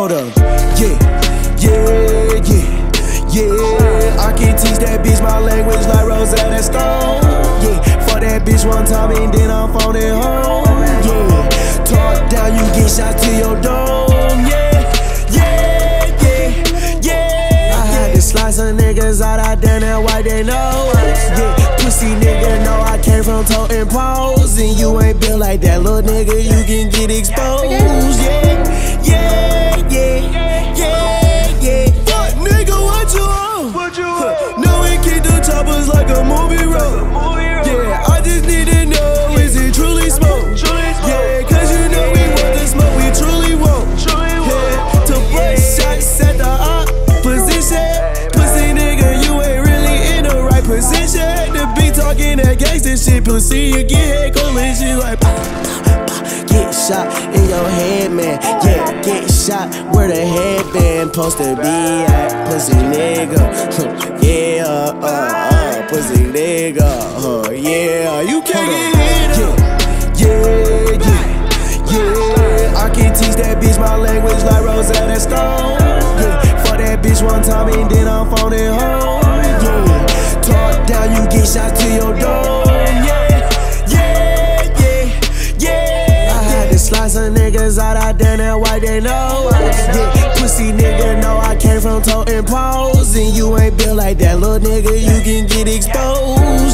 Hold up, yeah. I can teach that bitch my language like Rosetta Stone. Yeah, for that bitch one time and then I'm phoning home. Yeah, talk down, you get shots to your dome. I had to slice some niggas out, I done that white they know. Yeah, pussy nigga know I came from toting poles. And you ain't built like that, little nigga, you can get exposed. Nigga, what you on? No, we keep the choppers like a movie road. Yeah, I just need to know, is it truly smoke? Yeah, cause you know we want the smoke, we truly won't. Yeah, to bust shots at the opposition. Pussy nigga, you ain't really in the right position to be talking that gangsta shit. Pussy, you get collision like get shot in your head, man. Yeah, get shot where the headband supposed to be at. Pussy nigga, yeah, pussy nigga, yeah. You can't get hit. Yeah. I can teach that bitch my language like Rosetta Stone. Yeah, for that bitch one time and then I'm phoning home. Yeah, talk down, you get shots to your dome. Slice some niggas out, I done that white they know. Yeah, pussy nigga know I came from toting poles. And you ain't built like that, little nigga, you can get exposed.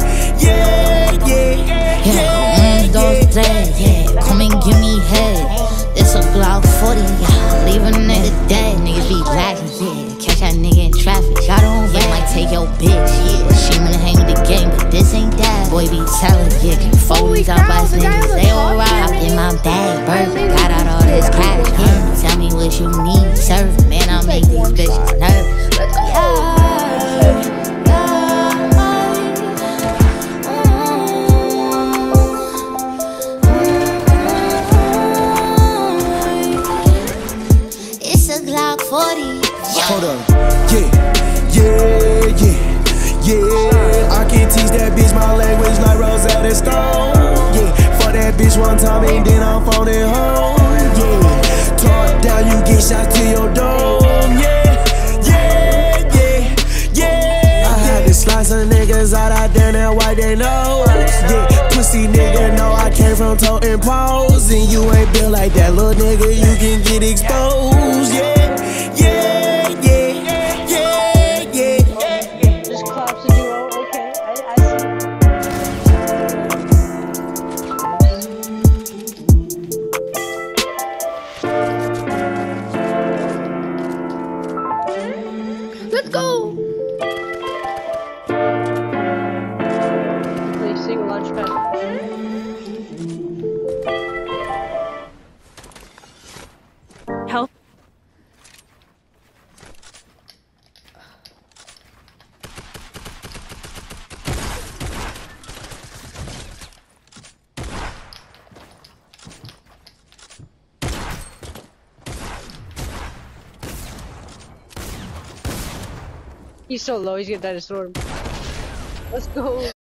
Those days, yeah, come and give me head. It's a Glock 40, yeah, leave a nigga dead. Niggas be lacking, yeah, catch that nigga in traffic. Got on, yeah, might take your bitch, yeah. She wanna hang with the gang, but this ain't that. Boy be telling, yeah, can folies out by niggas, they all right. In my bag, burger, got out all this cash, yeah. Tell me what you need, serve, man, I'll make these bitches nervous. It's a Glock 40. Hold up, yeah. I can teach that bitch my language like Rosetta Stone. Yeah, for that bitch one time and then I'm phoning home. Yeah, talk down, you get shots to your dome. I had to slice some niggas out, I done that white they know. Yeah, pussy nigga know I came from toting poles. And you ain't built like that, little nigga, you can get exposed. Let's go! Please sing Launchpad. Help. He's so low, he's gonna die to storm. Let's go.